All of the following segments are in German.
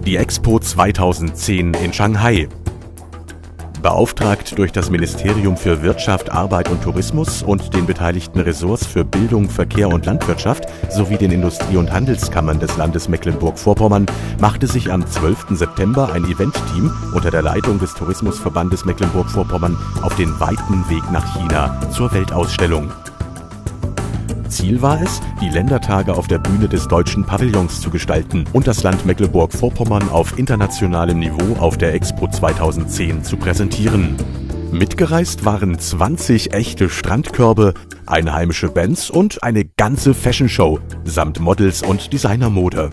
Die Expo 2010 in Shanghai. Beauftragt durch das Ministerium für Wirtschaft, Arbeit und Tourismus und den beteiligten Ressorts für Bildung, Verkehr und Landwirtschaft sowie den Industrie- und Handelskammern des Landes Mecklenburg-Vorpommern machte sich am 12. September ein Eventteam unter der Leitung des Tourismusverbandes Mecklenburg-Vorpommern auf den weiten Weg nach China zur Weltausstellung. Ziel war es, die Ländertage auf der Bühne des deutschen Pavillons zu gestalten und das Land Mecklenburg-Vorpommern auf internationalem Niveau auf der Expo 2010 zu präsentieren. Mitgereist waren 20 echte Strandkörbe, einheimische Bands und eine ganze Fashion-Show samt Models und Designermode.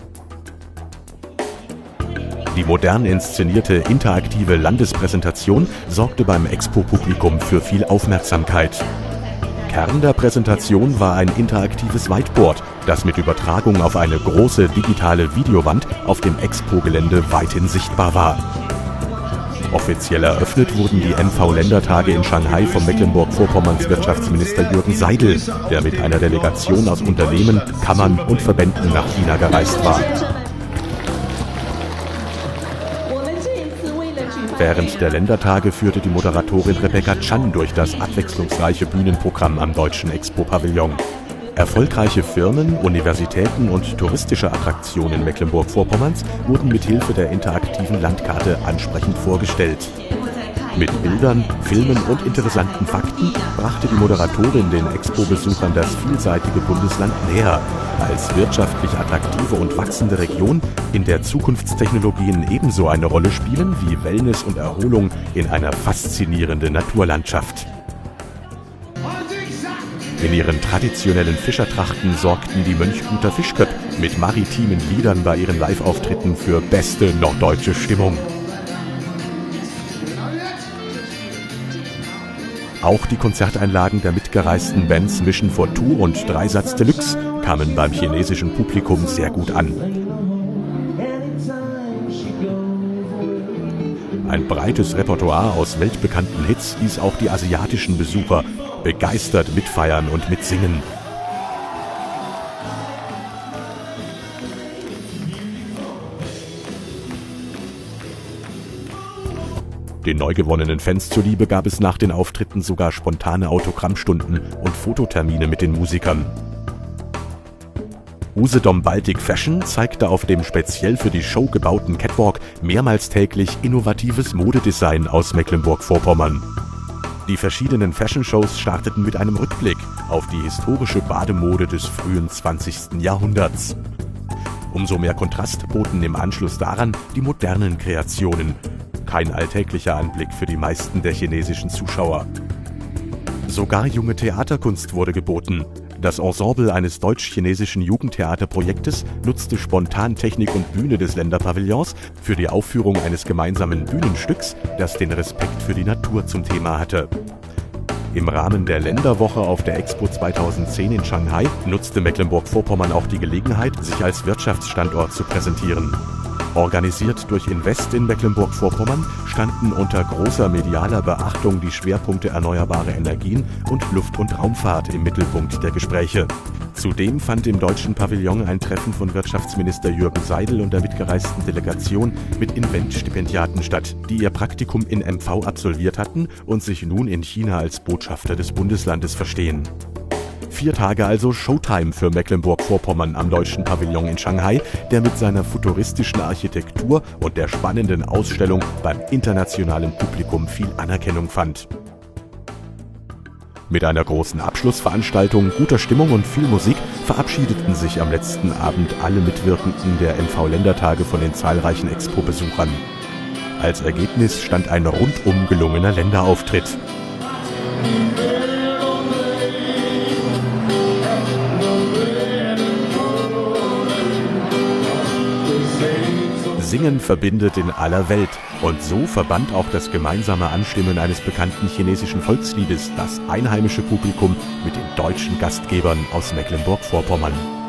Die modern inszenierte interaktive Landespräsentation sorgte beim Expo-Publikum für viel Aufmerksamkeit. Kern der Präsentation war ein interaktives Whiteboard, das mit Übertragung auf eine große digitale Videowand auf dem Expo-Gelände weithin sichtbar war. Offiziell eröffnet wurden die MV-Ländertage in Shanghai von Mecklenburg-Vorpommerns Wirtschaftsminister Jürgen Seidel, der mit einer Delegation aus Unternehmen, Kammern und Verbänden nach China gereist war. Während der Ländertage führte die Moderatorin Rebecca Chan durch das abwechslungsreiche Bühnenprogramm am deutschen Expo-Pavillon. Erfolgreiche Firmen, Universitäten und touristische Attraktionen Mecklenburg-Vorpommerns wurden mithilfe der interaktiven Landkarte ansprechend vorgestellt. Mit Bildern, Filmen und interessanten Fakten brachte die Moderatorin den Expo-Besuchern das vielseitige Bundesland näher, als wirtschaftlich attraktive und wachsende Region, in der Zukunftstechnologien ebenso eine Rolle spielen wie Wellness und Erholung in einer faszinierenden Naturlandschaft. In ihren traditionellen Fischertrachten sorgten die Mönchguter Fischköpp mit maritimen Liedern bei ihren Live-Auftritten für beste norddeutsche Stimmung. Auch die Konzerteinlagen der mitgereisten Bands Mission for Two und Dreisatz Deluxe kamen beim chinesischen Publikum sehr gut an. Ein breites Repertoire aus weltbekannten Hits ließ auch die asiatischen Besucher begeistert mitfeiern und mitsingen. Den neu gewonnenen Fans zuliebe gab es nach den Auftritten sogar spontane Autogrammstunden und Fototermine mit den Musikern. Usedom Baltic Fashion zeigte auf dem speziell für die Show gebauten Catwalk mehrmals täglich innovatives Modedesign aus Mecklenburg-Vorpommern. Die verschiedenen Fashion-Shows starteten mit einem Rückblick auf die historische Bademode des frühen 20. Jahrhunderts. Umso mehr Kontrast boten im Anschluss daran die modernen Kreationen. Kein alltäglicher Anblick für die meisten der chinesischen Zuschauer. Sogar junge Theaterkunst wurde geboten. Das Ensemble eines deutsch-chinesischen Jugendtheaterprojektes nutzte spontan Technik und Bühne des Länderpavillons für die Aufführung eines gemeinsamen Bühnenstücks, das den Respekt für die Natur zum Thema hatte. Im Rahmen der Länderwoche auf der Expo 2010 in Shanghai nutzte Mecklenburg-Vorpommern auch die Gelegenheit, sich als Wirtschaftsstandort zu präsentieren. Organisiert durch Invest in Mecklenburg-Vorpommern standen unter großer medialer Beachtung die Schwerpunkte erneuerbare Energien und Luft- und Raumfahrt im Mittelpunkt der Gespräche. Zudem fand im deutschen Pavillon ein Treffen von Wirtschaftsminister Jürgen Seidel und der mitgereisten Delegation mit Invent-Stipendiaten statt, die ihr Praktikum in MV absolviert hatten und sich nun in China als Botschafter des Bundeslandes verstehen. 4 Tage also Showtime für Mecklenburg-Vorpommern am deutschen Pavillon in Shanghai, der mit seiner futuristischen Architektur und der spannenden Ausstellung beim internationalen Publikum viel Anerkennung fand. Mit einer großen Abschlussveranstaltung, guter Stimmung und viel Musik verabschiedeten sich am letzten Abend alle Mitwirkenden der MV-Ländertage von den zahlreichen Expo-Besuchern. Als Ergebnis stand ein rundum gelungener Länderauftritt. Singen verbindet in aller Welt und so verband auch das gemeinsame Anstimmen eines bekannten chinesischen Volksliedes das einheimische Publikum mit den deutschen Gastgebern aus Mecklenburg-Vorpommern.